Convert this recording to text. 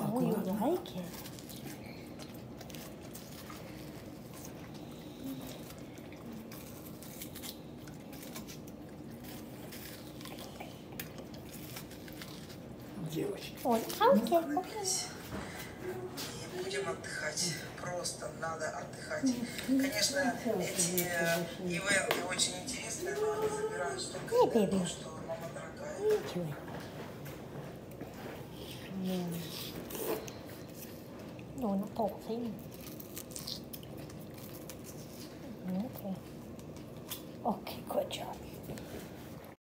Oh, you like it. Девочки. Ой, окей. Будем отдыхать. Просто надо отдыхать. Конечно, эти ивенты очень интересные, но они забирают столько энергии, что мама дорогая. Rồi nó cột thấy